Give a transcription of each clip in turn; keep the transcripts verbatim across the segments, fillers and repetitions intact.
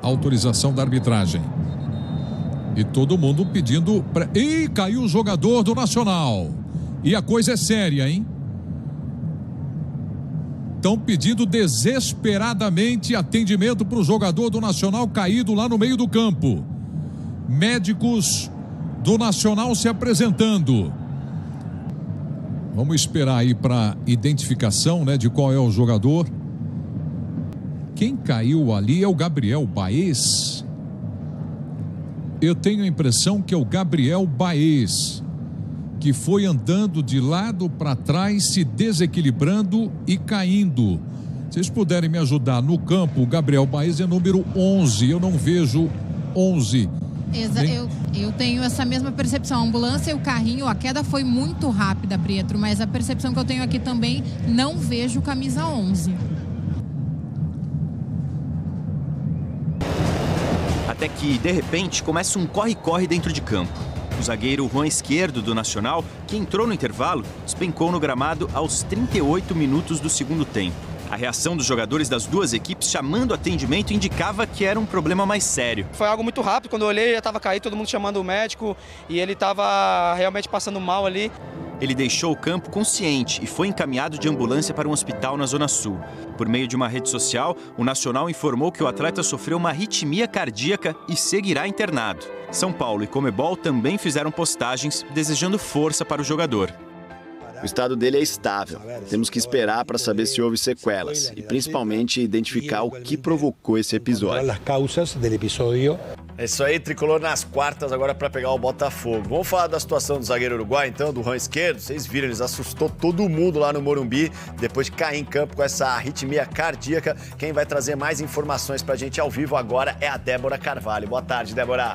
autorização da arbitragem. E todo mundo pedindo... Pra... Ih, caiu o jogador do Nacional. E a coisa é séria, hein? Estão pedindo desesperadamente atendimento para o jogador do Nacional caído lá no meio do campo. Médicos do Nacional se apresentando. Vamos esperar aí para identificação, né, de qual é o jogador. Quem caiu ali é o Gabriel Baez. Eu tenho a impressão que é o Gabriel Baez, que foi andando de lado para trás, se desequilibrando e caindo. Se vocês puderem me ajudar no campo, o Gabriel Baez é número onze. Eu não vejo onze. Exa eu, eu tenho essa mesma percepção. A ambulância e o carrinho, a queda foi muito rápida, Pietro, mas a percepção que eu tenho aqui também, não vejo camisa onze. Até que, de repente, começa um corre-corre dentro de campo. O zagueiro Juan Izquierdo do Nacional, que entrou no intervalo, despencou no gramado aos trinta e oito minutos do segundo tempo. A reação dos jogadores das duas equipes chamando atendimento indicava que era um problema mais sério. Foi algo muito rápido, quando eu olhei já estava caído, todo mundo chamando o médico e ele estava realmente passando mal ali. Ele deixou o campo consciente e foi encaminhado de ambulância para um hospital na Zona Sul. Por meio de uma rede social, o Nacional informou que o atleta sofreu uma arritmia cardíaca e seguirá internado. São Paulo e Conmebol também fizeram postagens desejando força para o jogador. O estado dele é estável. Temos que esperar para saber se houve sequelas e principalmente identificar o que provocou esse episódio. É isso aí, tricolor nas quartas agora para pegar o Botafogo. Vamos falar da situação do zagueiro uruguai, então, do Juan Izquierdo. Vocês viram, eles assustou todo mundo lá no Morumbi depois de cair em campo com essa arritmia cardíaca. Quem vai trazer mais informações para a gente ao vivo agora é a Débora Carvalho. Boa tarde, Débora.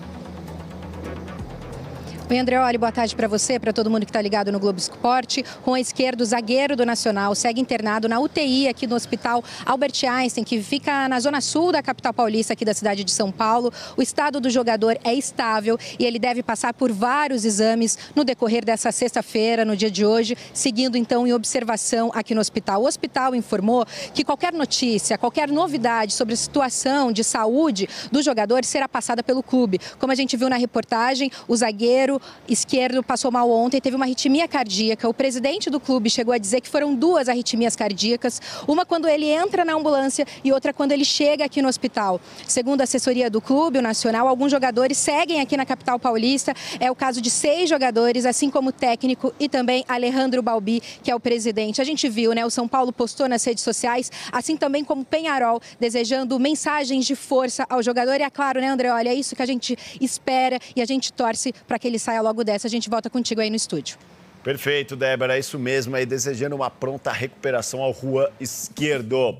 Oi, Andreoli, boa tarde para você, para todo mundo que está ligado no Globo Esporte. Juan Izquierdo, zagueiro do Nacional, segue internado na U T I aqui no Hospital Albert Einstein, que fica na zona sul da capital paulista, aqui da cidade de São Paulo. O estado do jogador é estável e ele deve passar por vários exames no decorrer dessa sexta-feira, no dia de hoje, seguindo então em observação aqui no hospital. O hospital informou que qualquer notícia, qualquer novidade sobre a situação de saúde do jogador será passada pelo clube. Como a gente viu na reportagem, o zagueiro Izquierdo passou mal ontem, teve uma arritmia cardíaca. O presidente do clube chegou a dizer que foram duas arritmias cardíacas, uma quando ele entra na ambulância e outra quando ele chega aqui no hospital. Segundo a assessoria do clube, o Nacional, alguns jogadores seguem aqui na capital paulista. É o caso de seis jogadores, assim como o técnico e também Alejandro Balbi, que é o presidente. A gente viu, né? O São Paulo postou nas redes sociais, assim também como o Peñarol, desejando mensagens de força ao jogador. E é claro, né, André? Olha, é isso que a gente espera e a gente torce para que ele saia logo dessa. A gente volta contigo aí no estúdio. Perfeito, Débora, é isso mesmo aí, desejando uma pronta recuperação ao Juan Izquierdo.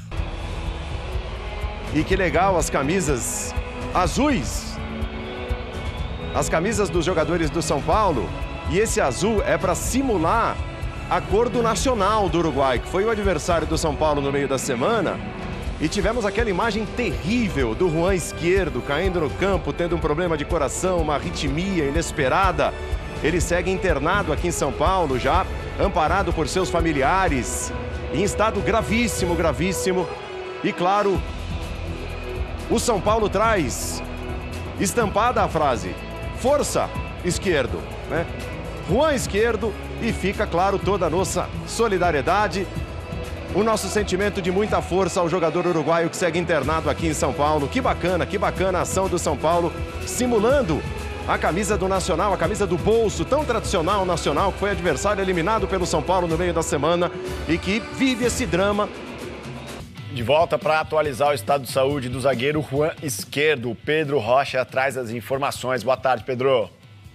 E que legal as camisas azuis. As camisas dos jogadores do São Paulo. E esse azul é para simular a cor do Nacional do Uruguai, que foi o adversário do São Paulo no meio da semana. E tivemos aquela imagem terrível do Juan Izquierdo caindo no campo, tendo um problema de coração, uma arritmia inesperada. Ele segue internado aqui em São Paulo, já amparado por seus familiares, em estado gravíssimo, gravíssimo. E claro, o São Paulo traz estampada a frase, força, Izquierdo, né? Juan Izquierdo, e fica claro toda a nossa solidariedade. O nosso sentimento de muita força ao jogador uruguaio que segue internado aqui em São Paulo. Que bacana, que bacana a ação do São Paulo, simulando a camisa do Nacional, a camisa do bolso, tão tradicional nacional, que foi adversário eliminado pelo São Paulo no meio da semana e que vive esse drama. De volta para atualizar o estado de saúde do zagueiro Juan Izquierdo. O Pedro Rocha traz as informações. Boa tarde, Pedro.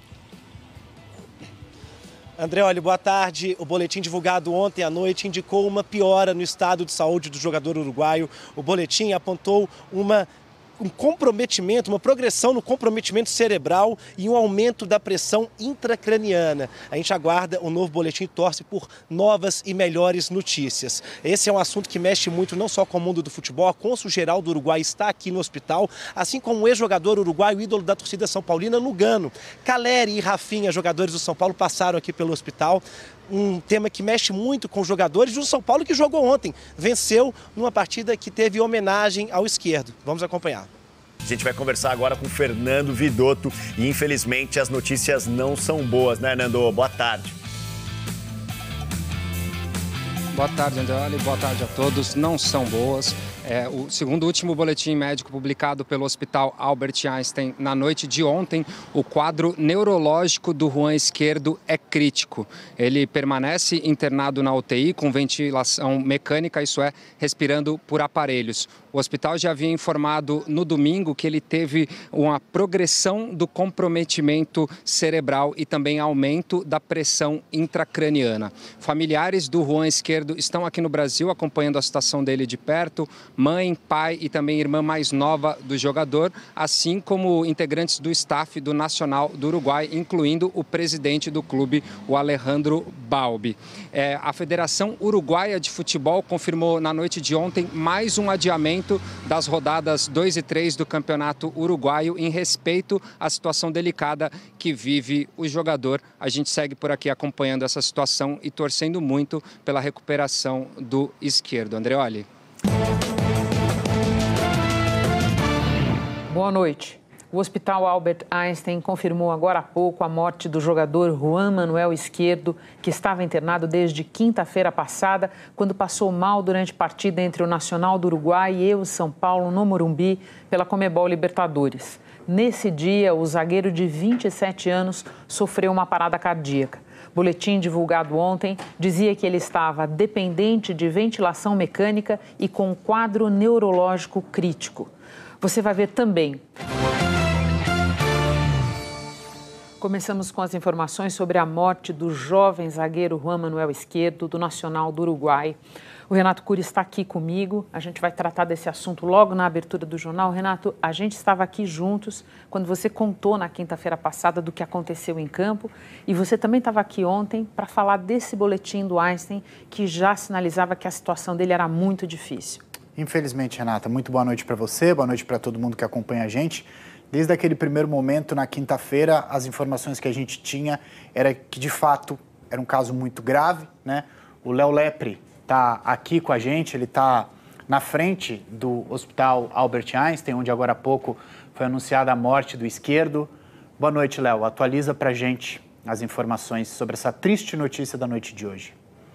Andreoli, boa tarde. O boletim divulgado ontem à noite indicou uma piora no estado de saúde do jogador uruguaio. O boletim apontou uma, um comprometimento, uma progressão no comprometimento cerebral e um aumento da pressão intracraniana. A gente aguarda o novo boletim e torce por novas e melhores notícias. Esse é um assunto que mexe muito não só com o mundo do futebol. A cônsul-geral do Uruguai está aqui no hospital, assim como o ex-jogador uruguaio, ídolo da torcida São Paulina, Lugano. Caleri e Rafinha, jogadores do São Paulo, passaram aqui pelo hospital. um tema que mexe muito com os jogadores do São Paulo, que jogou ontem, venceu numa partida que teve homenagem ao Esquerdo. Vamos acompanhar. A gente vai conversar agora com o Fernando Vidotto e infelizmente as notícias não são boas, né, Nando? Boa tarde. Boa tarde, Andreoli. Boa tarde a todos. Não são boas. É, o segundo último boletim médico publicado pelo Hospital Albert Einstein na noite de ontem, o quadro neurológico do Juan Esquerdo é crítico. Ele permanece internado na U T I com ventilação mecânica, isso é, respirando por aparelhos. O hospital já havia informado no domingo que ele teve uma progressão do comprometimento cerebral e também aumento da pressão intracraniana. Familiares do Juan Esquerdo estão aqui no Brasil acompanhando a situação dele de perto. Mãe, pai e também irmã mais nova do jogador, assim como integrantes do staff do Nacional do Uruguai, incluindo o presidente do clube, o Alejandro Balbi. É, a Federação Uruguaia de Futebol confirmou na noite de ontem mais um adiamento das rodadas dois e três do Campeonato Uruguaio em respeito à situação delicada que vive o jogador. A gente segue por aqui acompanhando essa situação e torcendo muito pela recuperação do Esquerdo. Andreoli. Boa noite. O Hospital Albert Einstein confirmou agora há pouco a morte do jogador Juan Manuel Esquerdo, que estava internado desde quinta-feira passada, quando passou mal durante partida entre o Nacional do Uruguai e o São Paulo, no Morumbi, pela Conmebol Libertadores. Nesse dia, o zagueiro de vinte e sete anos sofreu uma parada cardíaca. Boletim divulgado ontem dizia que ele estava dependente de ventilação mecânica e com quadro neurológico crítico. Você vai ver também. Começamos com as informações sobre a morte do jovem zagueiro Juan Manuel Esquerdo, do Nacional do Uruguai. O Renato Cury está aqui comigo, a gente vai tratar desse assunto logo na abertura do jornal. Renato, a gente estava aqui juntos quando você contou na quinta-feira passada do que aconteceu em campo e você também estava aqui ontem para falar desse boletim do Einstein que já sinalizava que a situação dele era muito difícil. Infelizmente, Renata, muito boa noite para você, boa noite para todo mundo que acompanha a gente. Desde aquele primeiro momento, na quinta-feira, as informações que a gente tinha era que, de fato, era um caso muito grave, né? O Léo Lepre está aqui com a gente, ele está na frente do Hospital Albert Einstein, onde agora há pouco foi anunciada a morte do Esquerdo. Boa noite, Léo. Atualiza para a gente as informações sobre essa triste notícia da noite de hoje.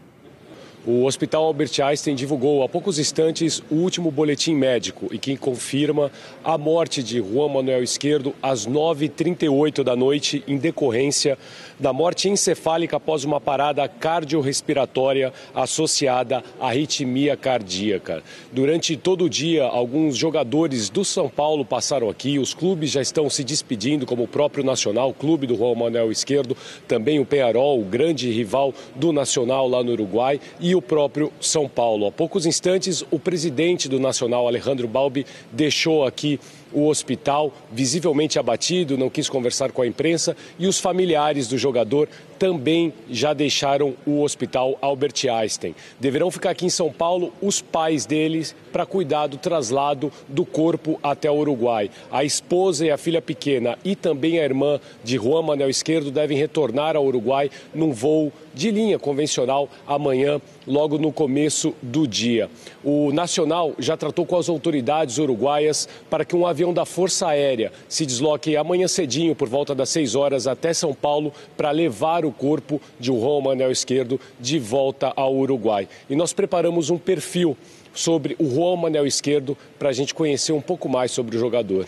O Hospital Albert Einstein divulgou há poucos instantes o último boletim médico e que confirma a morte de Juan Manuel Esquerdo às nove e trinta e oito da noite em decorrência da morte encefálica após uma parada cardiorrespiratória associada à arritmia cardíaca. Durante todo o dia, alguns jogadores do São Paulo passaram aqui, os clubes já estão se despedindo, como o próprio Nacional, o clube do Juan Manuel Esquerdo, também o Peñarol, o grande rival do Nacional lá no Uruguai, e o próprio São Paulo. Há poucos instantes, o presidente do Nacional, Alejandro Balbi, deixou aqui o hospital visivelmente abatido, não quis conversar com a imprensa e os familiares do jogador também já deixaram o Hospital Albert Einstein. Deverão ficar aqui em São Paulo os pais deles para cuidar do traslado do corpo até o Uruguai. A esposa e a filha pequena e também a irmã de Juan Manuel Esquerdo devem retornar ao Uruguai num voo de linha convencional amanhã, logo no começo do dia. O Nacional já tratou com as autoridades uruguaias para que um avião da Força Aérea se desloque amanhã cedinho, por volta das seis horas, até São Paulo, para levar o corpo de Juan Manuel Esquerdo de volta ao Uruguai. E nós preparamos um perfil sobre o Juan Manuel Esquerdo para a gente conhecer um pouco mais sobre o jogador.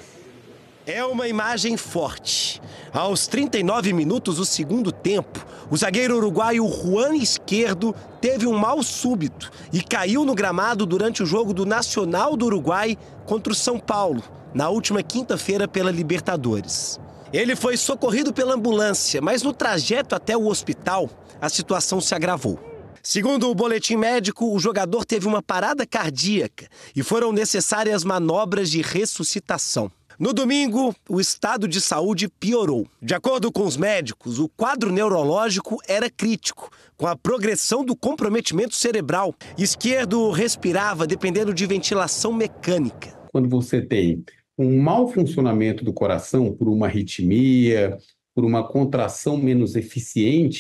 É uma imagem forte. Aos trinta e nove minutos do segundo tempo, o zagueiro uruguaio Juan Esquerdo teve um mal súbito e caiu no gramado durante o jogo do Nacional do Uruguai contra o São Paulo, na última quinta-feira pela Libertadores. Ele foi socorrido pela ambulância, mas no trajeto até o hospital, a situação se agravou. Segundo o boletim médico, o jogador teve uma parada cardíaca e foram necessárias manobras de ressuscitação. No domingo, o estado de saúde piorou. De acordo com os médicos, o quadro neurológico era crítico, com a progressão do comprometimento cerebral. Esquerdo respirava dependendo de ventilação mecânica. Quando você tem um mau funcionamento do coração por uma arritmia, por uma contração menos eficiente,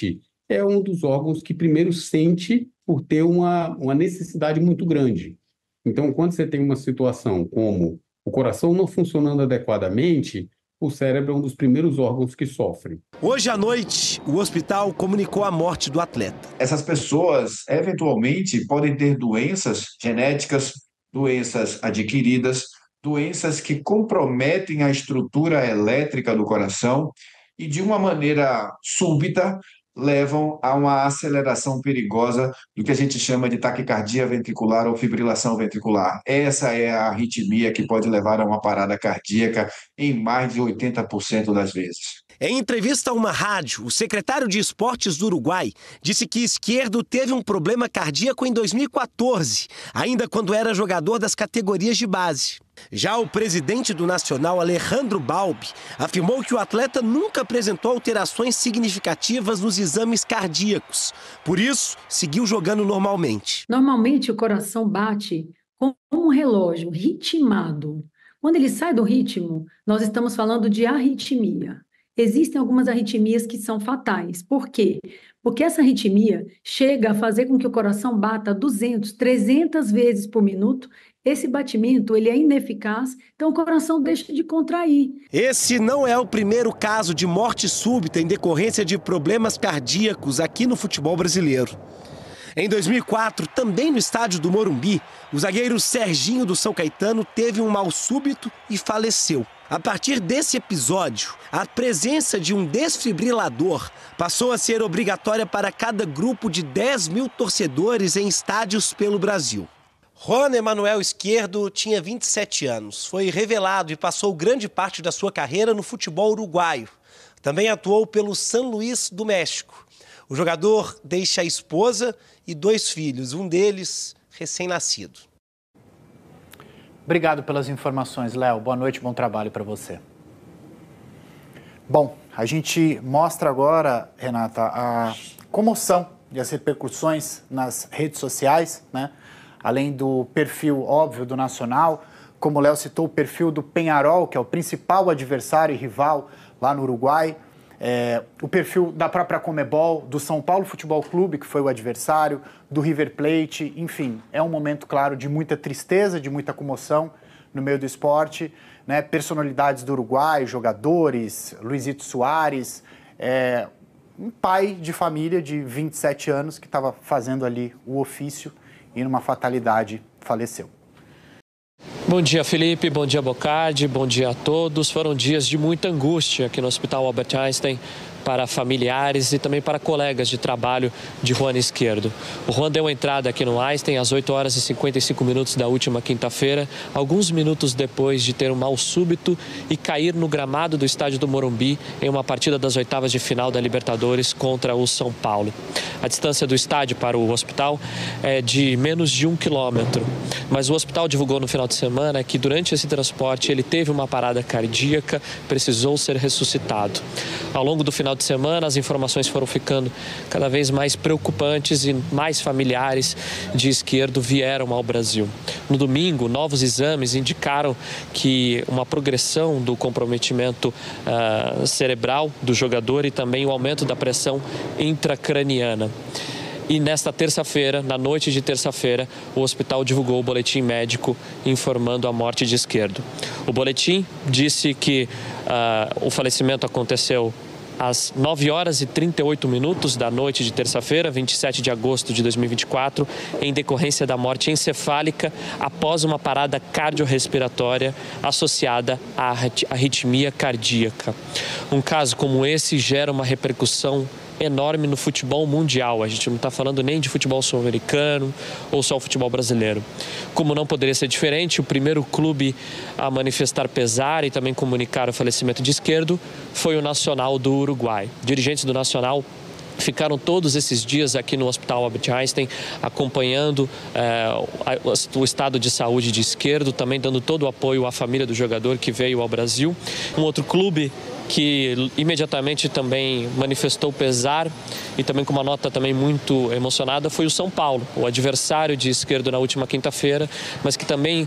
é um dos órgãos que primeiro sente por ter uma, uma necessidade muito grande. Então, quando você tem uma situação como o coração não funcionando adequadamente, o cérebro é um dos primeiros órgãos que sofre. Hoje à noite, o hospital comunicou a morte do atleta. Essas pessoas, eventualmente, podem ter doenças genéticas, doenças adquiridas, doenças que comprometem a estrutura elétrica do coração e, de uma maneira súbita, levam a uma aceleração perigosa do que a gente chama de taquicardia ventricular ou fibrilação ventricular. Essa é a arritmia que pode levar a uma parada cardíaca em mais de oitenta por cento das vezes. Em entrevista a uma rádio, o secretário de Esportes do Uruguai disse que Izquierdo teve um problema cardíaco em dois mil e quatorze, ainda quando era jogador das categorias de base. Já o presidente do Nacional, Alejandro Balbi, afirmou que o atleta nunca apresentou alterações significativas nos exames cardíacos. Por isso, seguiu jogando normalmente. Normalmente, o coração bate como um relógio ritmado. Quando ele sai do ritmo, nós estamos falando de arritmia. Existem algumas arritmias que são fatais. Por quê? Porque essa arritmia chega a fazer com que o coração bata duzentas, trezentas vezes por minuto. Esse batimento ele é ineficaz, então o coração deixa de contrair. Esse não é o primeiro caso de morte súbita em decorrência de problemas cardíacos aqui no futebol brasileiro. Em dois mil e quatro, também no estádio do Morumbi, o zagueiro Serginho do São Caetano teve um mal súbito e faleceu. A partir desse episódio, a presença de um desfibrilador passou a ser obrigatória para cada grupo de dez mil torcedores em estádios pelo Brasil. Juan Emanuel Izquierdo tinha vinte e sete anos, foi revelado e passou grande parte da sua carreira no futebol uruguaio. Também atuou pelo San Luis do México. O jogador deixa a esposa e dois filhos, um deles recém-nascido. Obrigado pelas informações, Léo. Boa noite, bom trabalho para você. Bom, a gente mostra agora, Renata, a comoção e as repercussões nas redes sociais, né? Além do perfil óbvio do Nacional, como o Léo citou, o perfil do Peñarol, que é o principal adversário e rival lá no Uruguai, é, o perfil da própria Conmebol, do São Paulo Futebol Clube, que foi o adversário, do River Plate, enfim, é um momento, claro, de muita tristeza, de muita comoção no meio do esporte, né? Personalidades do Uruguai, jogadores, Luizito Soares, é, um pai de família de vinte e sete anos que estava fazendo ali o ofício e numa fatalidade faleceu. Bom dia, Felipe. Bom dia, Bocardi. Bom dia a todos. Foram dias de muita angústia aqui no Hospital Albert Einstein para familiares e também para colegas de trabalho de Juan Izquierdo. O Juan deu entrada aqui no Einstein às oito horas e cinquenta e cinco minutos da última quinta-feira, alguns minutos depois de ter um mal súbito e cair no gramado do estádio do Morumbi em uma partida das oitavas de final da Libertadores contra o São Paulo. A distância do estádio para o hospital é de menos de um quilômetro, mas o hospital divulgou no final de semana que durante esse transporte ele teve uma parada cardíaca, precisou ser ressuscitado. Ao longo do final de semana, as informações foram ficando cada vez mais preocupantes e mais familiares de Izquierdo vieram ao Brasil. No domingo, novos exames indicaram que uma progressão do comprometimento uh, cerebral do jogador e também o aumento da pressão intracraniana. E nesta terça-feira, na noite de terça-feira, o hospital divulgou o boletim médico informando a morte de Izquierdo. O boletim disse que uh, o falecimento aconteceu às nove horas e trinta e oito minutos da noite de terça-feira, vinte e sete de agosto de dois mil e vinte e quatro, em decorrência da morte encefálica após uma parada cardiorrespiratória associada à arritmia cardíaca. Um caso como esse gera uma repercussão enorme no futebol mundial. A gente não está falando nem de futebol sul-americano ou só o futebol brasileiro. Como não poderia ser diferente, o primeiro clube a manifestar pesar e também comunicar o falecimento de Izquierdo foi o Nacional do Uruguai. Dirigentes do Nacional ficaram todos esses dias aqui no Hospital Albert Einstein acompanhando eh, o estado de saúde de Izquierdo, também dando todo o apoio à família do jogador que veio ao Brasil. Um outro clube que imediatamente também manifestou pesar e também com uma nota também muito emocionada foi o São Paulo, o adversário de Izquierdo na última quinta-feira, mas que também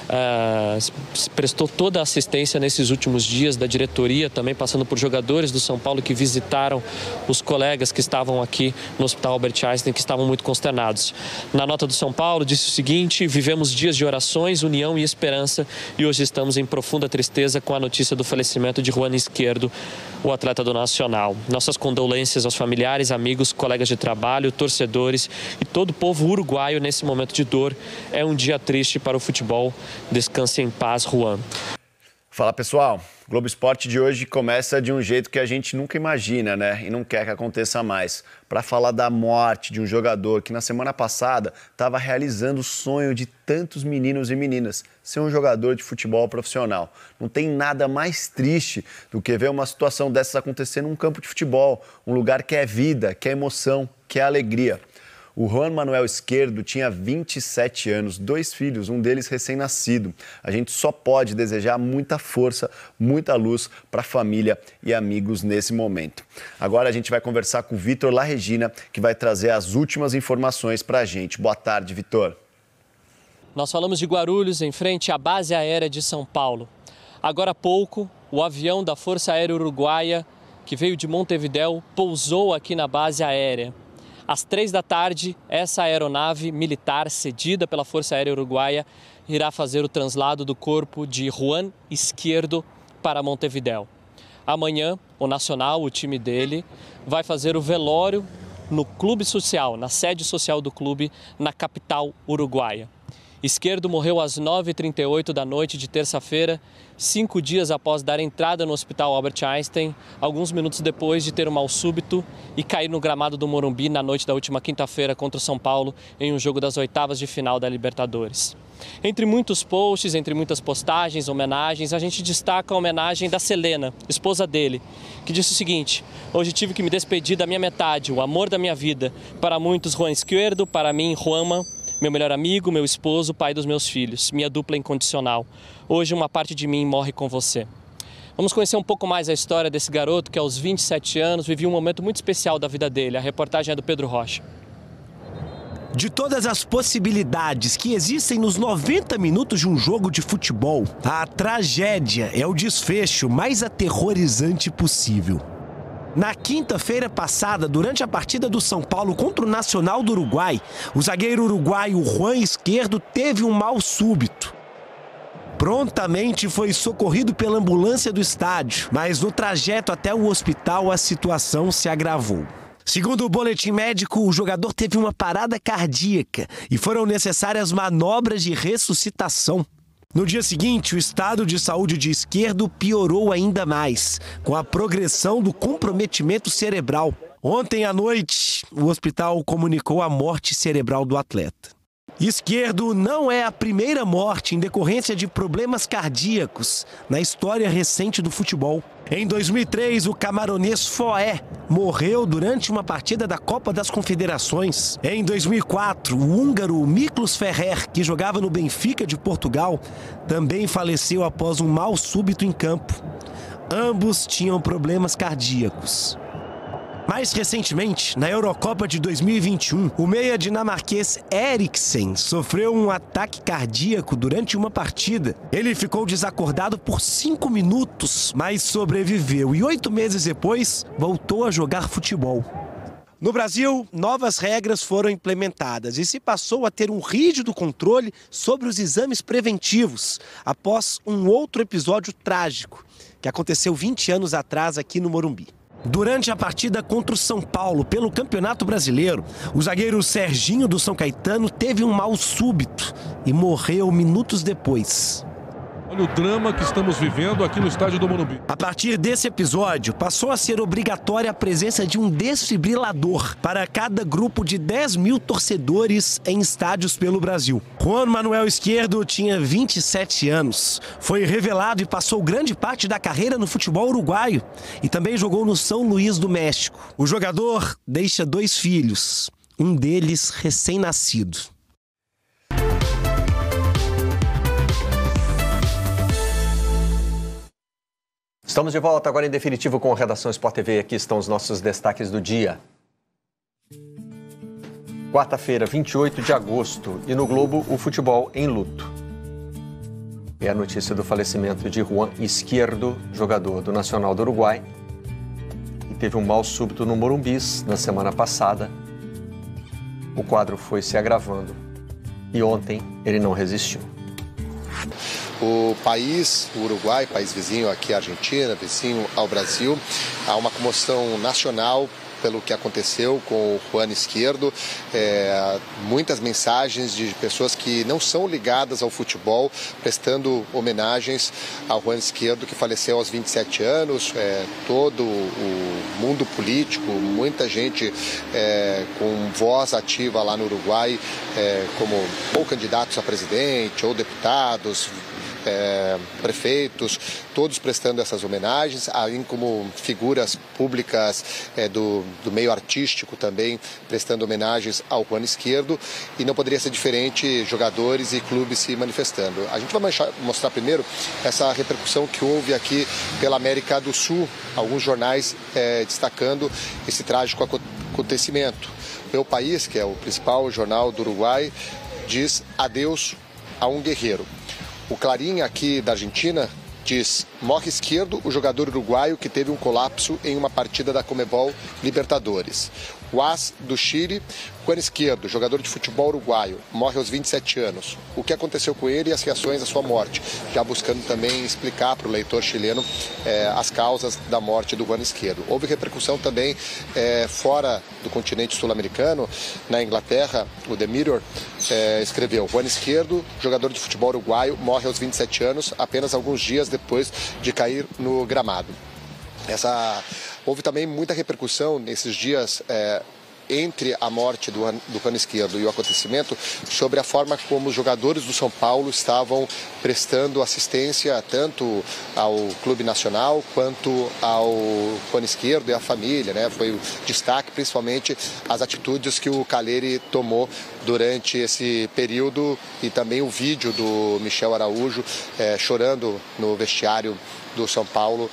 uh, prestou toda a assistência nesses últimos dias da diretoria, também passando por jogadores do São Paulo que visitaram os colegas que estavam aqui no Hospital Albert Einstein, que estavam muito consternados. Na nota do São Paulo, disse o seguinte: vivemos dias de orações, união e esperança e hoje estamos em profunda tristeza com a notícia do falecimento de Juan Izquierdo, o atleta do Nacional. Nossas condolências aos familiares, amigos, colegas de trabalho, torcedores e todo o povo uruguaio nesse momento de dor. É um dia triste para o futebol. Descanse em paz, Juan. Fala, pessoal. O Globo Esporte de hoje começa de um jeito que a gente nunca imagina, né? E não quer que aconteça mais. Para falar da morte de um jogador que na semana passada estava realizando o sonho de tantos meninos e meninas, ser um jogador de futebol profissional. Não tem nada mais triste do que ver uma situação dessas acontecer num campo de futebol, um lugar que é vida, que é emoção, que é alegria. O Juan Manuel Izquierdo tinha vinte e sete anos, dois filhos, um deles recém-nascido. A gente só pode desejar muita força, muita luz para a família e amigos nesse momento. Agora a gente vai conversar com o Vitor La Regina, que vai trazer as últimas informações para a gente. Boa tarde, Vitor. Nós falamos de Guarulhos, em frente à base aérea de São Paulo. Agora há pouco, o avião da Força Aérea Uruguaia, que veio de Montevidéu, pousou aqui na base aérea. Às três da tarde, essa aeronave militar cedida pela Força Aérea Uruguaia irá fazer o translado do corpo de Juan Izquierdo para Montevidéu. Amanhã, o Nacional, o time dele, vai fazer o velório no clube social, na sede social do clube, na capital uruguaia. Izquierdo morreu às nove e trinta e oito da noite de terça-feira, cinco dias após dar entrada no Hospital Albert Einstein, alguns minutos depois de ter um mal súbito e cair no gramado do Morumbi na noite da última quinta-feira contra o São Paulo em um jogo das oitavas de final da Libertadores. Entre muitos posts, entre muitas postagens, homenagens, a gente destaca a homenagem da Selena, esposa dele, que disse o seguinte: hoje tive que me despedir da minha metade, o amor da minha vida. Para muitos, Juan Izquierdo, para mim, Juanma, meu melhor amigo, meu esposo, pai dos meus filhos, minha dupla incondicional. Hoje uma parte de mim morre com você. Vamos conhecer um pouco mais a história desse garoto que aos vinte e sete anos vivia um momento muito especial da vida dele. A reportagem é do Pedro Rocha. De todas as possibilidades que existem nos noventa minutos de um jogo de futebol, a tragédia é o desfecho mais aterrorizante possível. Na quinta-feira passada, durante a partida do São Paulo contra o Nacional do Uruguai, o zagueiro uruguaio Juan Izquierdo teve um mal súbito. Prontamente foi socorrido pela ambulância do estádio, mas no trajeto até o hospital a situação se agravou. Segundo o boletim médico, o jogador teve uma parada cardíaca e foram necessárias manobras de ressuscitação. No dia seguinte, o estado de saúde de Izquierdo piorou ainda mais, com a progressão do comprometimento cerebral. Ontem à noite, o hospital comunicou a morte cerebral do atleta. Izquierdo não é a primeira morte em decorrência de problemas cardíacos na história recente do futebol. Em dois mil e três, o camaronês Foé morreu durante uma partida da Copa das Confederações. Em dois mil e quatro, o húngaro Miklos Ferrer, que jogava no Benfica de Portugal, também faleceu após um mal súbito em campo. Ambos tinham problemas cardíacos. Mais recentemente, na Eurocopa de dois mil e vinte e um, o meia dinamarquês Eriksen sofreu um ataque cardíaco durante uma partida. Ele ficou desacordado por cinco minutos, mas sobreviveu e oito meses depois voltou a jogar futebol. No Brasil, novas regras foram implementadas e se passou a ter um rígido controle sobre os exames preventivos, após um outro episódio trágico, que aconteceu vinte anos atrás aqui no Morumbi. Durante a partida contra o São Paulo pelo Campeonato Brasileiro, o zagueiro Serginho do São Caetano teve um mal súbito e morreu minutos depois. Olha o drama que estamos vivendo aqui no estádio do Morumbi. A partir desse episódio, passou a ser obrigatória a presença de um desfibrilador para cada grupo de dez mil torcedores em estádios pelo Brasil. Juan Manuel Izquierdo tinha vinte e sete anos. Foi revelado e passou grande parte da carreira no futebol uruguaio e também jogou no São Luís do México. O jogador deixa dois filhos, um deles recém-nascido. Estamos de volta agora em definitivo com a Redação Sport T V. Aqui estão os nossos destaques do dia. Quarta-feira, vinte e oito de agosto, e no Globo, o futebol em luto. É a notícia do falecimento de Juan Izquierdo, jogador do Nacional do Uruguai, e teve um mal súbito no Morumbi na semana passada. O quadro foi se agravando e ontem ele não resistiu. O país, o Uruguai, país vizinho aqui à Argentina, vizinho ao Brasil, há uma comoção nacional pelo que aconteceu com o Juan Izquierdo, é, muitas mensagens de pessoas que não são ligadas ao futebol, prestando homenagens ao Juan Izquierdo, que faleceu aos vinte e sete anos, é, todo o mundo político, muita gente é, com voz ativa lá no Uruguai, é, como ou candidatos a presidente, ou deputados, É, prefeitos, todos prestando essas homenagens, assim como figuras públicas é, do, do meio artístico também prestando homenagens ao Juan Izquierdo, e não poderia ser diferente jogadores e clubes se manifestando. A gente vai manchar, mostrar primeiro essa repercussão que houve aqui pela América do Sul, alguns jornais é, destacando esse trágico acontecimento. O País, que é o principal jornal do Uruguai, diz adeus a um guerreiro. O Clarín, aqui da Argentina, diz: morre Izquierdo, o jogador uruguaio que teve um colapso em uma partida da Conmebol Libertadores. O As do Chile, Juan Izquierdo, jogador de futebol uruguaio, morre aos vinte e sete anos. O que aconteceu com ele e as reações à sua morte, já buscando também explicar para o leitor chileno eh, as causas da morte do Juan Izquierdo. Houve repercussão também eh, fora do continente sul-americano. Na Inglaterra, o The Mirror eh, escreveu: Juan Izquierdo, jogador de futebol uruguaio, morre aos vinte e sete anos, apenas alguns dias depois de cair no gramado. Essa... Houve também muita repercussão nesses dias é, entre a morte do, do Juan Izquierdo e o acontecimento sobre a forma como os jogadores do São Paulo estavam prestando assistência tanto ao Clube Nacional quanto ao Juan Izquierdo e à família, né? Foi o destaque principalmente as atitudes que o Caleri tomou durante esse período, e também o vídeo do Michel Araújo é, chorando no vestiário do São Paulo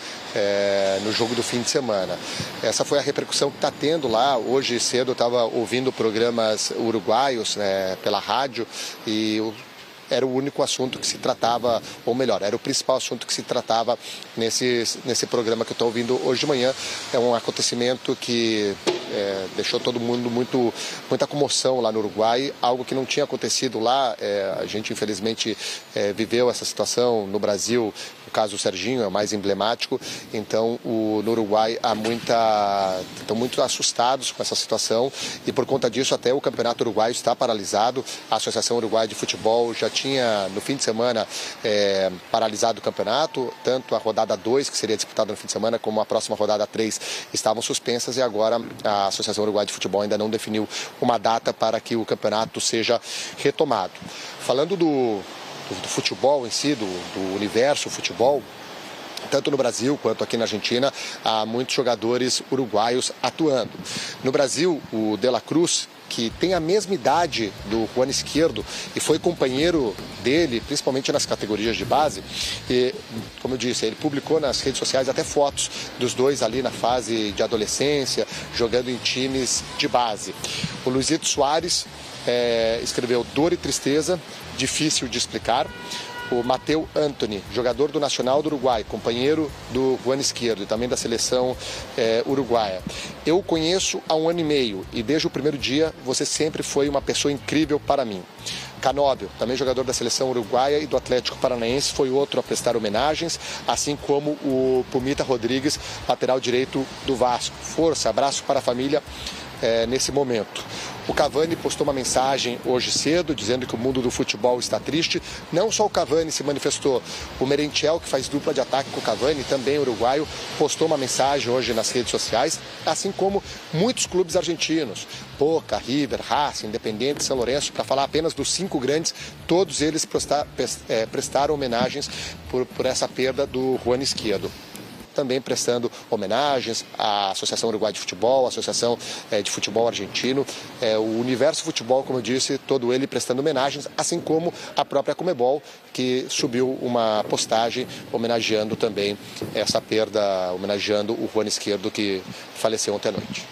é, no jogo do fim de semana. Essa foi a repercussão que está tendo lá. Hoje cedo eu estava ouvindo programas uruguaios, né, pela rádio, e o era o único assunto que se tratava, ou melhor, era o principal assunto que se tratava nesse, nesse programa que eu estou ouvindo hoje de manhã. É um acontecimento que é, deixou todo mundo muito, muita comoção lá no Uruguai, algo que não tinha acontecido lá. É, a gente, infelizmente, é, viveu essa situação no Brasil. O caso do Serginho é o mais emblemático. Então, o, no Uruguai, há muita, estão muito assustados com essa situação, e por conta disso até o Campeonato Uruguaio está paralisado. A Associação Uruguaia de Futebol já tinha, no fim de semana, é, paralisado o campeonato. Tanto a rodada dois, que seria disputada no fim de semana, como a próxima rodada três estavam suspensas, e agora a Associação Uruguaia de Futebol ainda não definiu uma data para que o campeonato seja retomado. Falando do, do, do futebol em si, do, do universo futebol, tanto no Brasil quanto aqui na Argentina, há muitos jogadores uruguaios atuando. No Brasil, o De La Cruz, que tem a mesma idade do Juan Izquierdo e foi companheiro dele, principalmente nas categorias de base, e, como eu disse, ele publicou nas redes sociais até fotos dos dois ali na fase de adolescência, jogando em times de base. O Luizito Soares é, escreveu: dor e tristeza, difícil de explicar. O Mateu Antony, jogador do Nacional do Uruguai, companheiro do Juan Izquierdo e também da seleção é, uruguaia. Eu o conheço há um ano e meio e desde o primeiro dia você sempre foi uma pessoa incrível para mim. Canóbio, também jogador da seleção uruguaia e do Atlético Paranaense, foi outro a prestar homenagens, assim como o Pumita Rodrigues, lateral direito do Vasco. Força, abraço para a família é, nesse momento. O Cavani postou uma mensagem hoje cedo, dizendo que o mundo do futebol está triste. Não só o Cavani se manifestou, o Merentiel, que faz dupla de ataque com o Cavani, também uruguaio, postou uma mensagem hoje nas redes sociais, assim como muitos clubes argentinos, Boca, River, Racing, Independiente, São Lourenço, para falar apenas dos cinco grandes, todos eles prestar, é, prestaram homenagens por, por essa perda do Juan Izquierdo. Também prestando homenagens à Associação Uruguaia de Futebol, à Associação é, de Futebol Argentino, é, o Universo Futebol, como eu disse, todo ele prestando homenagens, assim como a própria Conmebol, que subiu uma postagem homenageando também essa perda, homenageando o Juan Izquierdo, que faleceu ontem à noite.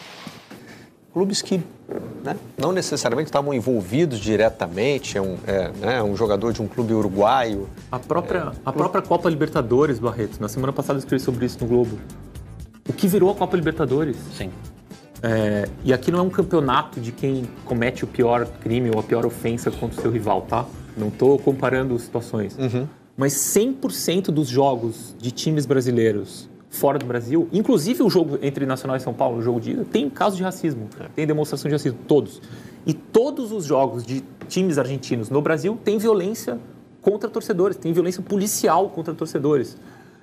Clubes que, né, não necessariamente estavam envolvidos diretamente, é um, é, né, um jogador de um clube uruguaio. A própria, é, a própria Copa Libertadores, Barreto, na semana passada eu escrevi sobre isso no Globo. O que virou a Copa Libertadores. Sim. É, e aqui não é um campeonato de quem comete o pior crime ou a pior ofensa contra o seu rival, tá? Não estou comparando situações. Uhum. Mas cem por cento dos jogos de times brasileiros fora do Brasil, inclusive o jogo entre Nacional e São Paulo, o jogo de ida, tem caso de racismo, é. tem demonstração de racismo, todos. E todos os jogos de times argentinos no Brasil tem violência contra torcedores, tem violência policial contra torcedores.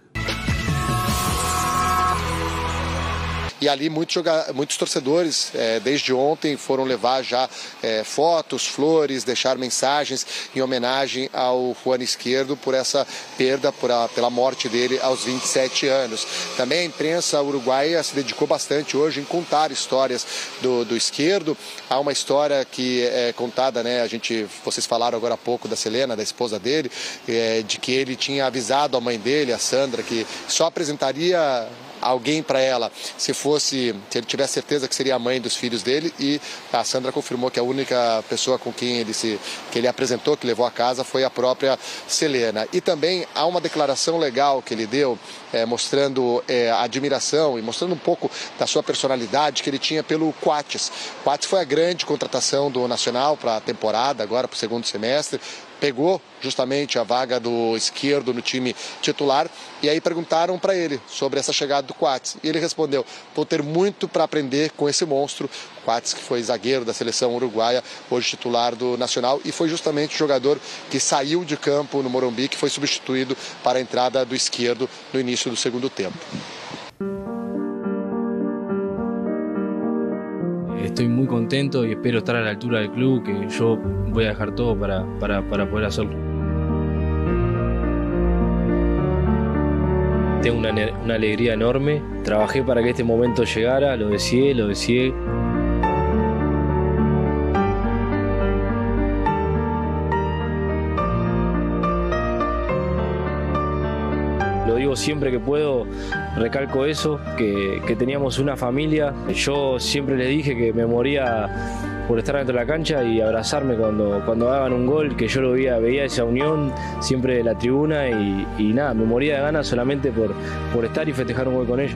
E ali muitos, joga... muitos torcedores, é, desde ontem, foram levar já é, fotos, flores, deixar mensagens em homenagem ao Juan Izquierdo por essa perda, por a... pela morte dele aos vinte e sete anos. Também a imprensa uruguaia se dedicou bastante hoje em contar histórias do, do Izquierdo. Há uma história que é contada, né? A gente, vocês falaram agora há pouco da Selena, da esposa dele, é, de que ele tinha avisado a mãe dele, a Sandra, que só apresentaria alguém para ela se fosse, se ele tivesse certeza que seria a mãe dos filhos dele, e a Sandra confirmou que a única pessoa com quem ele se que ele apresentou, que levou a casa, foi a própria Selena. E também há uma declaração legal que ele deu, é, mostrando é, a admiração e mostrando um pouco da sua personalidade que ele tinha pelo Coates. Coates foi a grande contratação do Nacional para a temporada, agora para o segundo semestre. Pegou justamente a vaga do Izquierdo no time titular, e aí perguntaram para ele sobre essa chegada do Coates. E ele respondeu: vou ter muito para aprender com esse monstro. Coates, que foi zagueiro da seleção uruguaia, hoje titular do Nacional, e foi justamente o jogador que saiu de campo no Morumbi, que foi substituído para a entrada do Izquierdo no início do segundo tempo. Estoy muy contento y espero estar a la altura del club, que yo voy a dejar todo para, para, para poder hacerlo. Tengo una, una alegría enorme, trabajé para que este momento llegara, lo deseé, lo deseé. Lo digo siempre que puedo, recalco eso, que, que teníamos una familia. Yo siempre les dije que me moría por estar dentro de la cancha y abrazarme cuando, cuando hagan un gol, que yo lo veía, veía esa unión siempre de la tribuna, y, y nada, me moría de ganas solamente por, por estar y festejar un gol con ellos.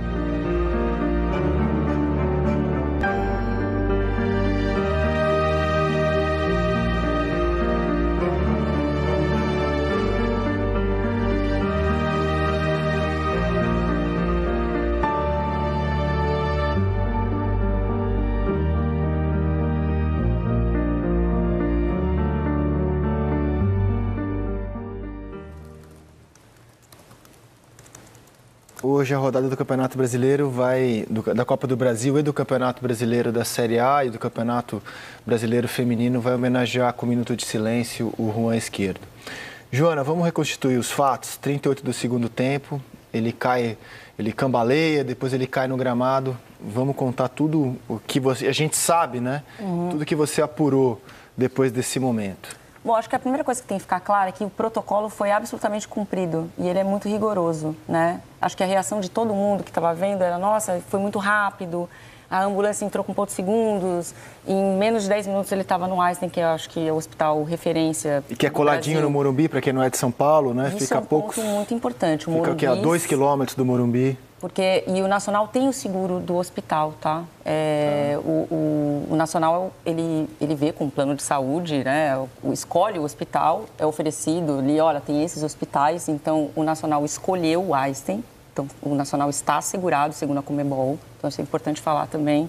Hoje a rodada do Campeonato Brasileiro vai, do, da Copa do Brasil e do Campeonato Brasileiro da Série A e do Campeonato Brasileiro Feminino vai homenagear com um minuto de silêncio o Juan Izquierdo. Joana, vamos reconstituir os fatos. trinta e oito do segundo tempo, ele cai, ele cambaleia, depois ele cai no gramado. Vamos contar tudo o que você, a gente sabe, né? Uhum. Tudo que você apurou depois desse momento. Bom, acho que a primeira coisa que tem que ficar clara é que o protocolo foi absolutamente cumprido e ele é muito rigoroso, né? Acho que a reação de todo mundo que estava vendo era: nossa, foi muito rápido, a ambulância entrou com poucos segundos, em menos de dez minutos ele estava no Einstein, que eu acho que é o hospital referência. E que é coladinho no Morumbi, para quem não é de São Paulo, né? Isso Fica é um poucos... ponto muito importante. O Fica Morumbi, aqui a dois quilômetros do Morumbi. Porque, e o Nacional tem o seguro do hospital, tá? É, ah. o, o, o Nacional, ele, ele vê com o plano de saúde, né? O, escolhe o hospital, é oferecido ali, olha, tem esses hospitais, então o Nacional escolheu o Einstein, então o Nacional está assegurado, segundo a Conmebol, então isso é importante falar também.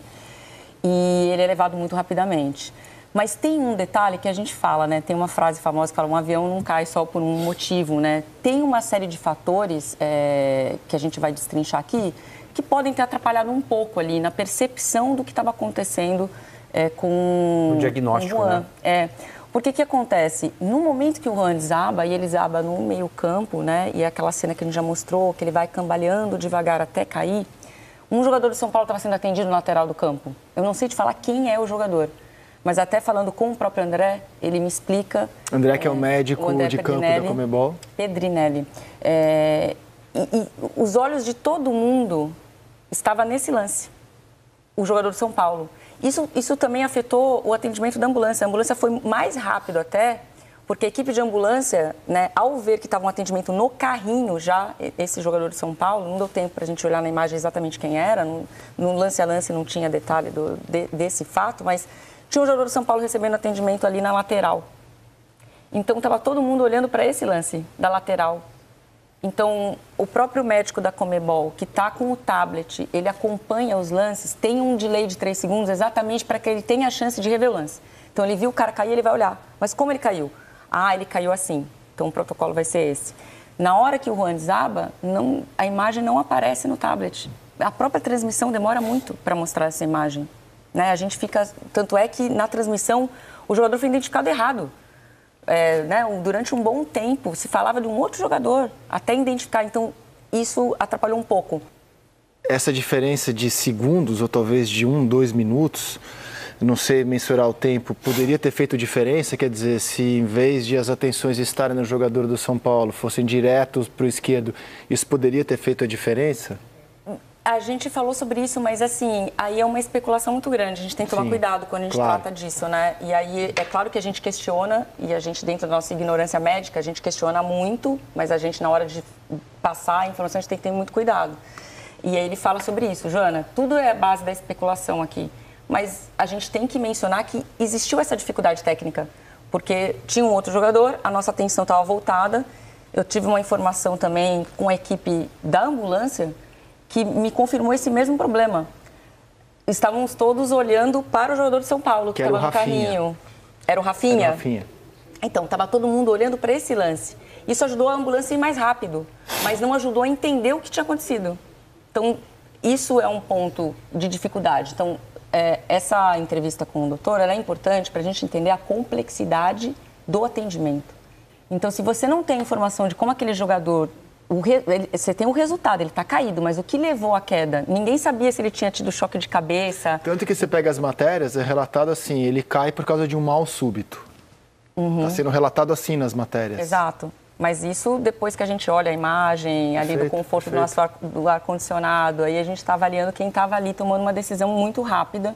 E ele é levado muito rapidamente. Mas tem um detalhe que a gente fala, né? Tem uma frase famosa que fala: um avião não cai só por um motivo, né? Tem uma série de fatores é, que a gente vai destrinchar aqui que podem ter atrapalhado um pouco ali na percepção do que estava acontecendo é, com o diagnóstico, com o Juan. né? É, porque o que acontece? No momento que o Juan desaba, e ele desaba no meio campo, né? E é aquela cena que a gente já mostrou, que ele vai cambaleando devagar até cair, um jogador do São Paulo estava sendo atendido no lateral do campo. Eu não sei te falar quem é o jogador. Mas até falando com o próprio André, ele me explica... André, que é o médico o de campo da Conmebol. Pedrinelli. É, e, e os olhos de todo mundo estavam nesse lance. O jogador de São Paulo. Isso, isso também afetou o atendimento da ambulância. A ambulância foi mais rápido até, Porque a equipe de ambulância, né, ao ver que estava um atendimento no carrinho já, esse jogador de São Paulo, não deu tempo para a gente olhar na imagem exatamente quem era, no, no lance a lance não tinha detalhe do, de, desse fato, mas tinha um jogador de São Paulo recebendo atendimento ali na lateral. Então estava todo mundo olhando para esse lance da lateral. Então o próprio médico da Conmebol, que está com o tablet, ele acompanha os lances, tem um delay de três segundos exatamente para que ele tenha a chance de rever o lance. Então ele viu o cara cair, ele vai olhar. Mas como ele caiu? Ah, ele caiu assim. Então o protocolo vai ser esse. Na hora que o Juan desaba, não, a imagem não aparece no tablet. A própria transmissão demora muito para mostrar essa imagem. Né? A gente fica... Tanto é que na transmissão o jogador foi identificado errado. É, né? Durante um bom tempo se falava de um outro jogador até identificar. Então isso atrapalhou um pouco. Essa diferença de segundos ou talvez de um, dois minutos... não sei mensurar o tempo, poderia ter feito diferença? Quer dizer, se em vez de as atenções estarem no jogador do São Paulo, fossem diretos para o esquerdo, isso poderia ter feito a diferença? A gente falou sobre isso, mas assim, aí é uma especulação muito grande. A gente tem que tomar Sim, cuidado quando a gente claro. trata disso, né? E aí é claro que a gente questiona, e a gente, dentro da nossa ignorância médica, a gente questiona muito, mas a gente, na hora de passar a informação, a gente tem que ter muito cuidado. E aí ele fala sobre isso. Joana, tudo é a base da especulação aqui. Mas a gente tem que mencionar que existiu essa dificuldade técnica, porque tinha um outro jogador, a nossa atenção estava voltada. Eu tive uma informação também com a equipe da ambulância que me confirmou esse mesmo problema. Estávamos todos olhando para o jogador de São Paulo, que estava no carrinho. Era o Rafinha? Era o Rafinha. Então, estava todo mundo olhando para esse lance. Isso ajudou a ambulância a ir mais rápido, mas não ajudou a entender o que tinha acontecido. Então, isso é um ponto de dificuldade. Então, É, essa entrevista com o doutor ela é importante para a gente entender a complexidade do atendimento. Então, se você não tem informação de como aquele jogador... O re, ele, você tem o resultado, ele está caído, mas o que levou à queda? Ninguém sabia se ele tinha tido choque de cabeça. Tanto que você pega as matérias, é relatado assim, ele cai por causa de um mal súbito. Está uhum. sendo relatado assim nas matérias. Exato. Mas isso, depois que a gente olha a imagem, perfeito, ali do conforto perfeito. do nosso ar, do ar-condicionado, aí a gente está avaliando quem estava ali tomando uma decisão muito rápida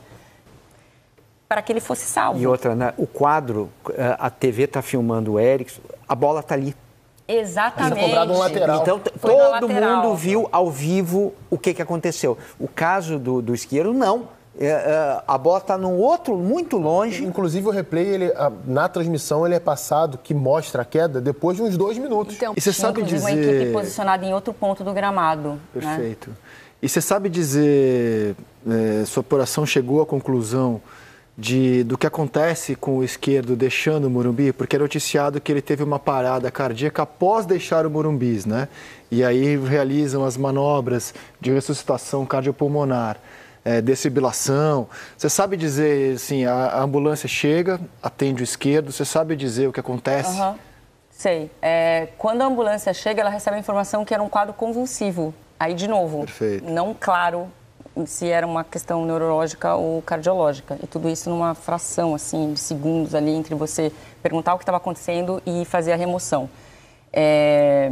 para que ele fosse salvo. E outra, né? O quadro, a T V está filmando o Erickson, a bola está ali. Exatamente. Cobrado um lateral. Então, Foi todo lateral. mundo viu ao vivo o que, que aconteceu. O caso do, do Isqueiro, não. É, é, a bola está num outro, muito longe. Inclusive o replay, ele, a, na transmissão, ele é passado, que mostra a queda, depois de uns dois minutos. Então, e você sabe dizer... uma equipe posicionada em outro ponto do gramado. Perfeito. Né? E você sabe dizer, é, sua apuração chegou à conclusão de, do que acontece com o Esquerdo deixando o Morumbi? Porque é noticiado que ele teve uma parada cardíaca após deixar o Morumbis, né? E aí realizam as manobras de ressuscitação cardiopulmonar. É, desfibrilação. Você sabe dizer, assim, a, a ambulância chega, atende o Esquerdo, você sabe dizer o que acontece? Uhum. Sei. É, quando a ambulância chega, ela recebe a informação que era um quadro convulsivo. Aí, de novo, Perfeito. não claro se era uma questão neurológica ou cardiológica. E tudo isso numa fração, assim, de segundos ali, entre você perguntar o que estava acontecendo e fazer a remoção. É,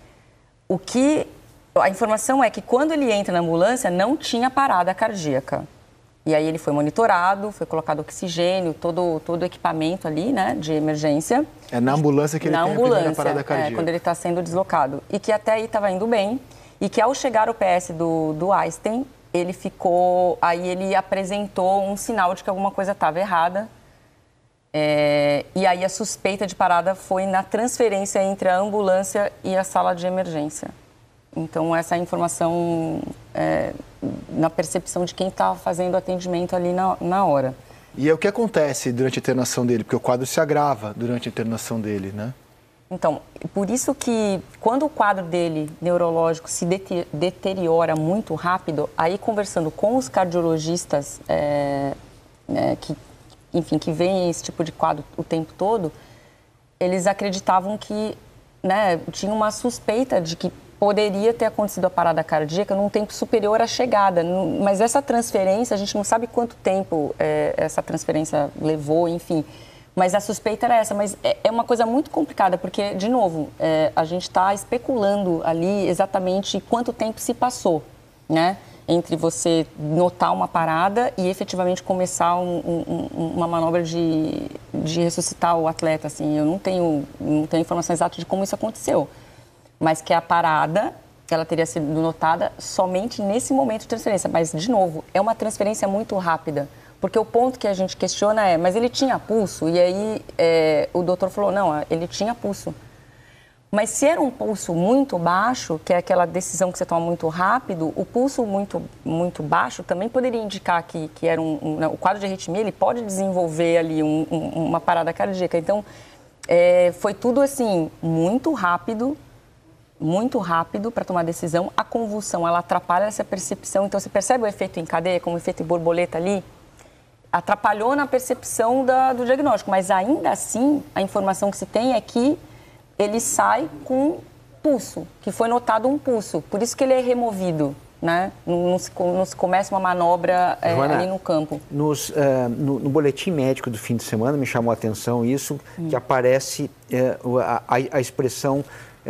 o que... A informação é que quando ele entra na ambulância, não tinha parada cardíaca. E aí ele foi monitorado, foi colocado oxigênio, todo, todo o equipamento ali, né, de emergência. É na ambulância que ele na tem ambulância, a primeira parada cardíaca. É, quando ele está sendo deslocado. E que até aí estava indo bem. E que ao chegar o P S do, do Einstein, ele ficou... Aí ele apresentou um sinal de que alguma coisa estava errada. É, e aí a suspeita de parada foi na transferência entre a ambulância e a sala de emergência. Então, essa informação é, na percepção de quem está fazendo o atendimento ali na, na hora. E é o que acontece durante a internação dele? Porque o quadro se agrava durante a internação dele, né? Então, por isso que quando o quadro dele, neurológico, se deteriora muito rápido, aí conversando com os cardiologistas é, é, que, enfim, que veem esse tipo de quadro o tempo todo, eles acreditavam que, né, tinha uma suspeita de que poderia ter acontecido a parada cardíaca num tempo superior à chegada. Mas essa transferência, a gente não sabe quanto tempo é, essa transferência levou, enfim. Mas a suspeita era essa. Mas é, é uma coisa muito complicada, porque, de novo, é, a gente está especulando ali exatamente quanto tempo se passou, né? entre você notar uma parada e efetivamente começar um, um, uma manobra de, de ressuscitar o atleta. Assim, eu não tenho, não tenho informação exata de como isso aconteceu, mas que a parada ela teria sido notada somente nesse momento de transferência. Mas, de novo, é uma transferência muito rápida, porque o ponto que a gente questiona é, mas ele tinha pulso? E aí é, o doutor falou, não, ele tinha pulso. Mas se era um pulso muito baixo, que é aquela decisão que você toma muito rápido, o pulso muito, muito baixo também poderia indicar que, que era um, um... O quadro de arritmia, ele pode desenvolver ali um, um, uma parada cardíaca. Então, é, foi tudo assim, muito rápido, muito rápido para tomar decisão. A convulsão, ela atrapalha essa percepção. Então, você percebe o efeito em cadeia, como o efeito em borboleta ali? Atrapalhou na percepção da, do diagnóstico. Mas, ainda assim, a informação que se tem é que ele sai com pulso, que foi notado um pulso. Por isso que ele é removido, né? Não, não, se, não se começa uma manobra é, Joana, ali no campo. Nos, uh, no, no boletim médico do fim de semana, me chamou a atenção isso, hum. que aparece uh, a, a expressão,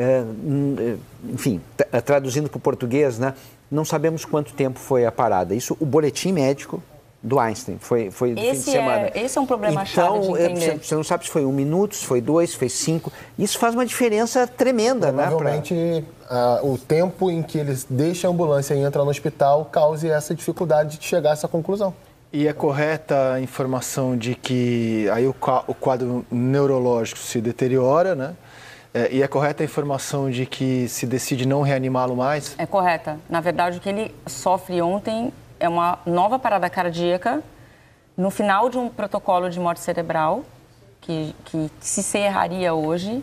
uh, enfim, traduzindo para o português, né? Não sabemos quanto tempo foi a parada. Isso, o boletim médico do Einstein, foi, foi do esse fim de semana. É, esse é um problema então, chave de entender. Você não sabe se foi um minuto, se foi dois, se foi cinco. Isso faz uma diferença tremenda, né? Provavelmente pra... uh, o tempo em que eles deixam a ambulância e entram no hospital cause essa dificuldade de chegar a essa conclusão. E é correta a informação de que aí o quadro neurológico se deteriora, né? É, e é correta a informação de que se decide não reanimá-lo mais? É correta. Na verdade, o que ele sofre ontem é uma nova parada cardíaca no final de um protocolo de morte cerebral que, que se encerraria hoje,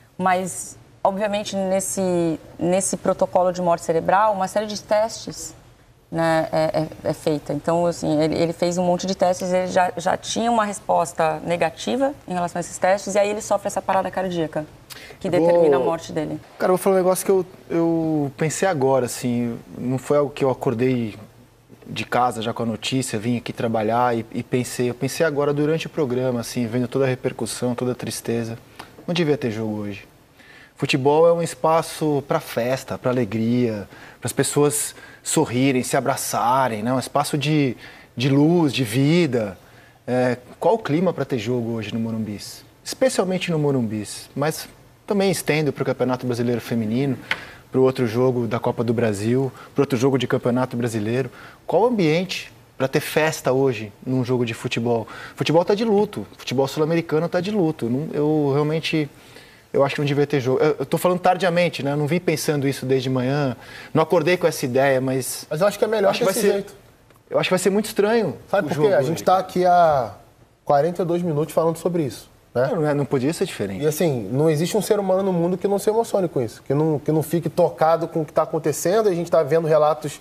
mas, obviamente, nesse, nesse protocolo de morte cerebral, uma série de testes, né, é, é, é feita. Então, assim, ele, ele fez um monte de testes, ele já, já tinha uma resposta negativa em relação a esses testes, e aí ele sofre essa parada cardíaca, que determina vou... a morte dele. Cara, eu vou falar um negócio que eu, eu pensei agora, assim, não foi algo que eu acordei de casa já com a notícia, vim aqui trabalhar e, e pensei, eu pensei agora durante o programa, assim, vendo toda a repercussão, toda a tristeza, não devia ter jogo hoje. Futebol é um espaço para festa, para alegria, para as pessoas sorrirem, se abraçarem, né? Um espaço de, de luz, de vida. É, qual o clima para ter jogo hoje no Morumbi? Especialmente no Morumbi, mas também estendo para o Campeonato Brasileiro Feminino, para o outro jogo da Copa do Brasil, para o outro jogo de Campeonato Brasileiro. Qual o ambiente para ter festa hoje num jogo de futebol? Futebol está de luto, futebol sul-americano está de luto. Eu realmente, eu acho que não devia ter jogo. Eu estou falando tardiamente, né? Eu não vim pensando isso desde manhã, não acordei com essa ideia, mas... Mas eu acho que é melhor desse ser, jeito. Eu acho que vai ser muito estranho. Sabe por quê? A gente está aqui há quarenta e dois minutos falando sobre isso. Né? Não, não podia ser diferente. E assim, não existe um ser humano no mundo que não se emocione com isso, que não, que não fique tocado com o que está acontecendo. A gente está vendo relatos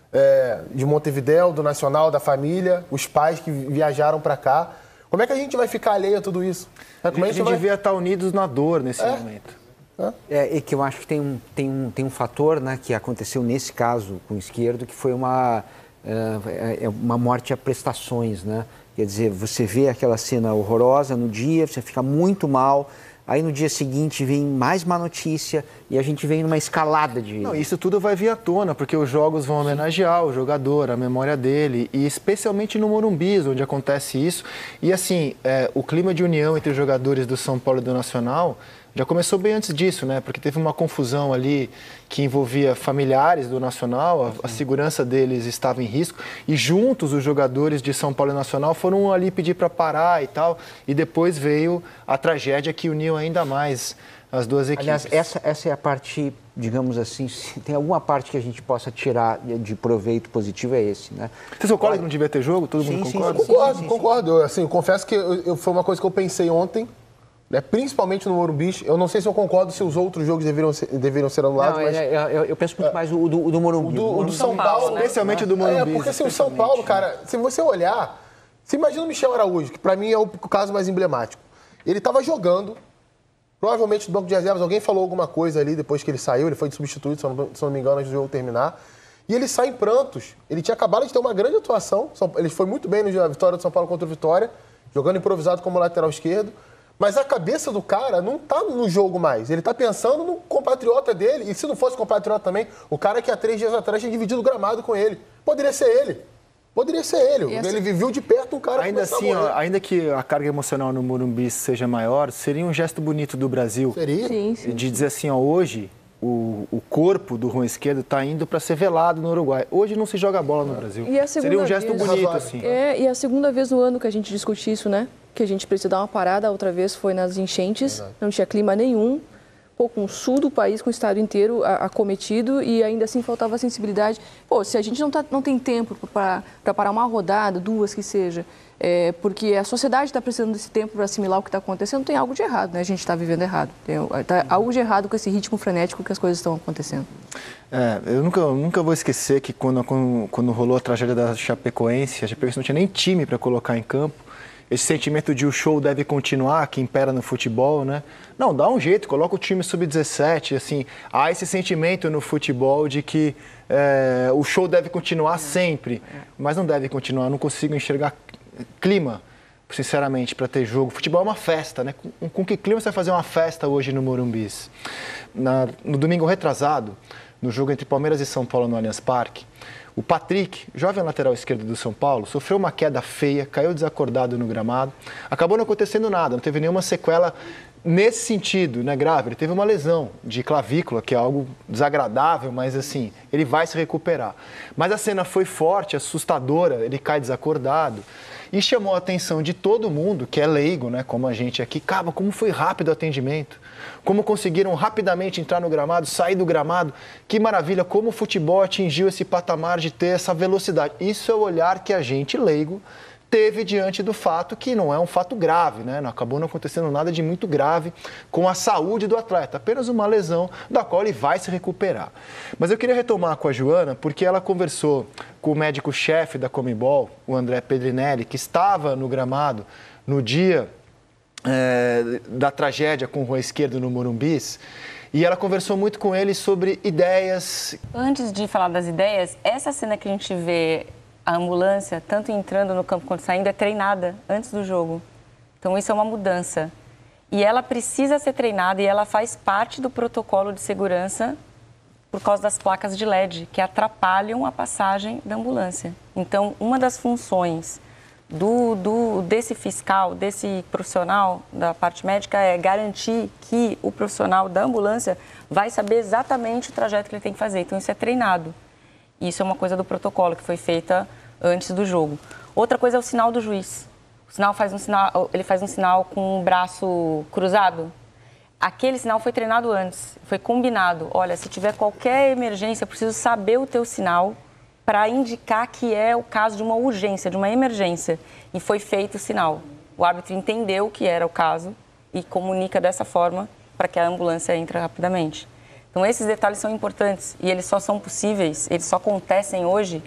é, de Montevidéu, do Nacional, da família, os pais que viajaram para cá. Como é que a gente vai ficar alheio a tudo isso? Como é que a gente vai... devia estar unidos na dor nesse é. momento. É, é que eu acho que tem um, tem um, tem um fator, né, que aconteceu nesse caso com o Esquerdo, que foi uma, é, uma morte a prestações, né? Quer dizer, você vê aquela cena horrorosa no dia, você fica muito mal, aí no dia seguinte vem mais má notícia e a gente vem numa escalada de... Não, isso tudo vai vir à tona, porque os jogos vão homenagear o jogador, a memória dele, e especialmente no Morumbi, onde acontece isso. E assim, é, o clima de união entre os jogadores do São Paulo e do Nacional já começou bem antes disso, né? Porque teve uma confusão ali que envolvia familiares do Nacional, a, a segurança deles estava em risco, e juntos os jogadores de São Paulo e Nacional foram ali pedir para parar e tal, e depois veio a tragédia que uniu ainda mais as duas equipes. Aliás, essa, essa é a parte, digamos assim, se tem alguma parte que a gente possa tirar de proveito positivo, é esse, né? Você concorda que não devia ter jogo? Todo sim, mundo sim, concorda? Sim, sim, concordo, sim, sim, concordo. Eu, assim, eu confesso que eu, eu, foi uma coisa que eu pensei ontem, né, principalmente no Morumbi. Eu não sei se eu concordo se os outros jogos deveriam ser, deveriam ser anulados, não, mas... Eu, eu, eu penso muito mais o do, o do Morumbi. O do, o do São Paulo, Paulo, né? Especialmente o do Morumbi. É, porque assim, o São Paulo, cara, se você olhar... Você imagina o Michel Araújo, que pra mim é o caso mais emblemático. Ele tava jogando, provavelmente no banco de reservas, alguém falou alguma coisa ali depois que ele saiu, ele foi substituído, se eu não, se eu não me engano, antes do jogo terminar. E ele sai em prantos. Ele tinha acabado de ter uma grande atuação, ele foi muito bem na vitória do São Paulo contra o Vitória, jogando improvisado como lateral esquerdo. Mas a cabeça do cara não tá no jogo mais. Ele tá pensando no compatriota dele. E se não fosse compatriota também, o cara que há três dias atrás tinha dividido o gramado com ele. Poderia ser ele. Poderia ser ele. Essa... Ele viveu de perto um cara ainda que assim, ó, ainda que a carga emocional no Morumbi seja maior, seria um gesto bonito do Brasil. Seria? Sim, sim. De dizer assim, ó, hoje o, o corpo do Juan Esquerdo está indo para ser velado no Uruguai. Hoje não se joga bola no Brasil. E a seria um gesto vez... bonito, assim. É, e a segunda vez no ano que a gente discute isso, né? Que a gente precisa dar uma parada, a outra vez foi nas enchentes, Exato. Não tinha clima nenhum, pô, com o sul do país, com o estado inteiro acometido e ainda assim faltava sensibilidade. Pô, se a gente não, tá, não tem tempo para parar uma rodada, duas que seja, é, porque a sociedade está precisando desse tempo para assimilar o que está acontecendo, tem algo de errado, né? A gente está vivendo errado. Tem tá algo de errado com esse ritmo frenético que as coisas estão acontecendo. É, eu nunca, nunca vou esquecer que quando, quando, quando rolou a tragédia da Chapecoense, a Chapecoense não tinha nem time para colocar em campo. Esse sentimento de o show deve continuar, que impera no futebol, né? Não, dá um jeito, coloca o time sub dezessete, assim. Há esse sentimento no futebol de que é, o show deve continuar sempre, mas não deve continuar. Eu não consigo enxergar clima, sinceramente, para ter jogo. Futebol é uma festa, né? Com, com que clima você vai fazer uma festa hoje no Morumbi? Na, no domingo retrasado, no jogo entre Palmeiras e São Paulo no Allianz Parque, o Patrick, jovem lateral esquerdo do São Paulo, sofreu uma queda feia, caiu desacordado no gramado. Acabou não acontecendo nada, não teve nenhuma sequela nesse sentido, né, grave. Ele teve uma lesão de clavícula, que é algo desagradável, mas assim, ele vai se recuperar. Mas a cena foi forte, assustadora, ele cai desacordado. E chamou a atenção de todo mundo, que é leigo, né, como a gente aqui. Cara, como foi rápido o atendimento. Como conseguiram rapidamente entrar no gramado, sair do gramado. Que maravilha, como o futebol atingiu esse patamar de ter essa velocidade. Isso é o olhar que a gente, leigo, teve diante do fato que não é um fato grave, né? Não acabou não acontecendo nada de muito grave com a saúde do atleta. Apenas uma lesão da qual ele vai se recuperar. Mas eu queria retomar com a Joana, porque ela conversou com o médico-chefe da Conmebol, o André Pedrinelli, que estava no gramado no dia é, da tragédia com o Juan Esquerdo no Morumbi, e ela conversou muito com ele sobre ideias. Antes de falar das ideias, essa cena que a gente vê, a ambulância, tanto entrando no campo quanto saindo, é treinada antes do jogo. Então isso é uma mudança. E ela precisa ser treinada e ela faz parte do protocolo de segurança por causa das placas de L E D, que atrapalham a passagem da ambulância. Então, uma das funções do, do, desse fiscal, desse profissional da parte médica é garantir que o profissional da ambulância vai saber exatamente o trajeto que ele tem que fazer. Então, isso é treinado. Isso é uma coisa do protocolo que foi feita antes do jogo. Outra coisa é o sinal do juiz. O sinal faz um sinal, ele faz um sinal com o braço cruzado. Aquele sinal foi treinado antes, foi combinado. Olha, se tiver qualquer emergência, eu preciso saber o teu sinal para indicar que é o caso de uma urgência, de uma emergência. E foi feito o sinal. O árbitro entendeu que era o caso e comunica dessa forma para que a ambulância entre rapidamente. Então, esses detalhes são importantes e eles só são possíveis, eles só acontecem hoje,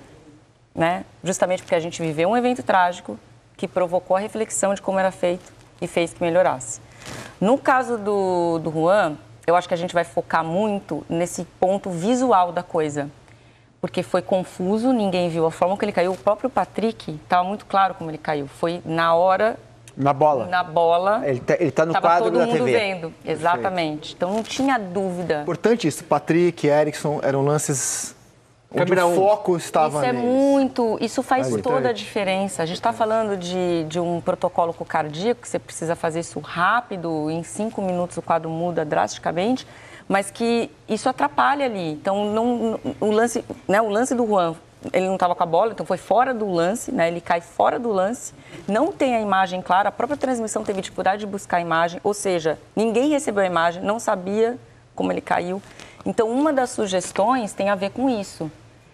né? Justamente porque a gente viveu um evento trágico que provocou a reflexão de como era feito e fez que melhorasse. No caso do, do Juan, eu acho que a gente vai focar muito nesse ponto visual da coisa, porque foi confuso, ninguém viu a forma que ele caiu. O próprio Patrick, estava muito claro como ele caiu, foi na hora... Na bola. Na bola. Ele tá, ele tá no quadro da T V. Todo mundo vendo, exatamente. Perfeito. Então não tinha dúvida. Importante isso, Patrick, Erickson, eram lances onde o um. foco estava Isso é neles. muito, isso faz Importante. toda a diferença. A gente está falando de, de um protocolo cardíaco, que você precisa fazer isso rápido, em cinco minutos o quadro muda drasticamente, mas que isso atrapalha ali. Então não, o, lance, né, o lance do Juan, ele não estava com a bola, então foi fora do lance, né? Ele cai fora do lance, não tem a imagem clara, a própria transmissão teve dificuldade de buscar a imagem, ou seja, ninguém recebeu a imagem, não sabia como ele caiu. Então, uma das sugestões tem a ver com isso.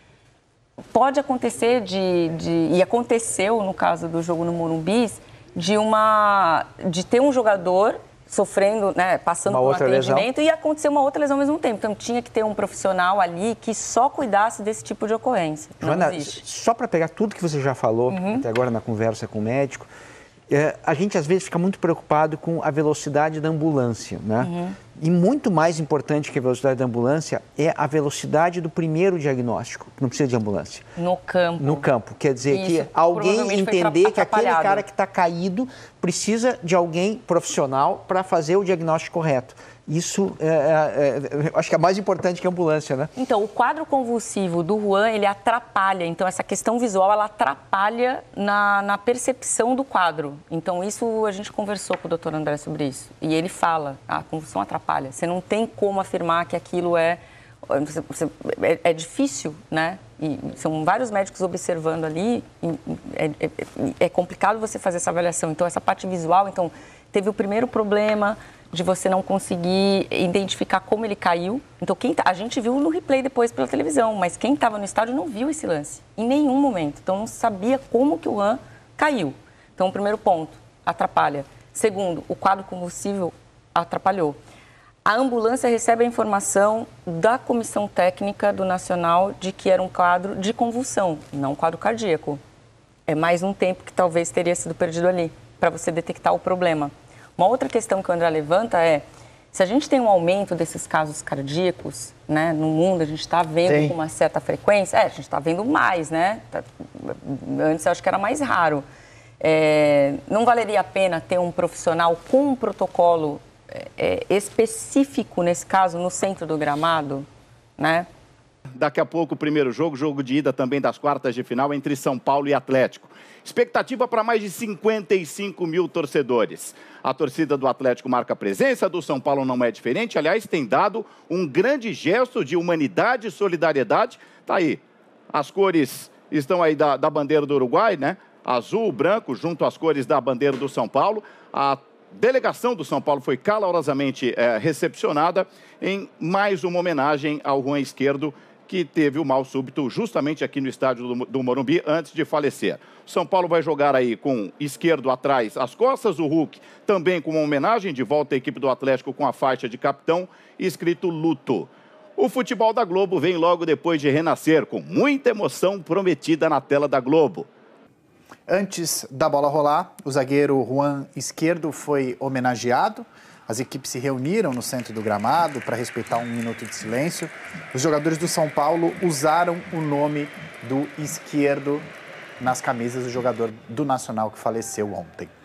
Pode acontecer de, de e aconteceu no caso do jogo no Morumbi, de, uma, de ter um jogador sofrendo, né, passando uma por um lesão. atendimento e acontecer uma outra lesão ao mesmo tempo. Então, tinha que ter um profissional ali que só cuidasse desse tipo de ocorrência. Joana, só para pegar tudo que você já falou uhum. até agora na conversa com o médico, é, a gente às vezes fica muito preocupado com a velocidade da ambulância, né? Uhum. E muito mais importante que a velocidade da ambulância é a velocidade do primeiro diagnóstico, que não precisa de ambulância. No campo. No campo. Quer dizer, Isso, que alguém entender que aquele atrapalhado. cara que está caído precisa de alguém profissional para fazer o diagnóstico correto. Isso, é, é, é, acho que é mais importante que a ambulância, né? Então, o quadro convulsivo do Juan, ele atrapalha. Então, essa questão visual, ela atrapalha na, na percepção do quadro. Então, isso, a gente conversou com o doutor André sobre isso. E ele fala, a convulsão atrapalha. Você não tem como afirmar que aquilo é... Você, você, é, é difícil, né? E são vários médicos observando ali. É, é, é complicado você fazer essa avaliação. Então, essa parte visual, então, teve o primeiro problema de você não conseguir identificar como ele caiu. Então, quem tá, a gente viu no replay depois pela televisão, mas quem estava no estádio não viu esse lance, em nenhum momento. Então, não sabia como que o Juan caiu. Então, o primeiro ponto, atrapalha. Segundo, o quadro convulsivo atrapalhou. A ambulância recebe a informação da comissão técnica do Nacional de que era um quadro de convulsão, não um quadro cardíaco. É mais um tempo que talvez teria sido perdido ali, para você detectar o problema. Uma outra questão que o André levanta é, se a gente tem um aumento desses casos cardíacos, né, no mundo, a gente está vendo Sim. com uma certa frequência, é, a gente está vendo mais, né? Antes eu acho que era mais raro. É, não valeria a pena ter um profissional com um protocolo é, específico, nesse caso, no centro do gramado, né? Daqui a pouco o primeiro jogo, jogo de ida também das quartas de final entre São Paulo e Atlético. Expectativa para mais de cinquenta e cinco mil torcedores. A torcida do Atlético marca presença, do São Paulo não é diferente. Aliás, tem dado um grande gesto de humanidade e solidariedade. Tá aí, as cores estão aí da, da bandeira do Uruguai, né? Azul, branco, junto às cores da bandeira do São Paulo. A delegação do São Paulo foi calorosamente é, recepcionada em mais uma homenagem ao Juan Izquierdo, que teve o mal súbito justamente aqui no estádio do, do Morumbi antes de falecer. São Paulo vai jogar aí com Izquierdo atrás, as costas, o Hulk também com uma homenagem, de volta à equipe do Atlético com a faixa de capitão, escrito luto. O futebol da Globo vem logo depois de renascer, com muita emoção prometida na tela da Globo. Antes da bola rolar, o zagueiro Juan Izquierdo foi homenageado. As equipes se reuniram no centro do gramado para respeitar um minuto de silêncio. Os jogadores do São Paulo usaram o nome do Izquierdo nas camisas do jogador do Nacional que faleceu ontem.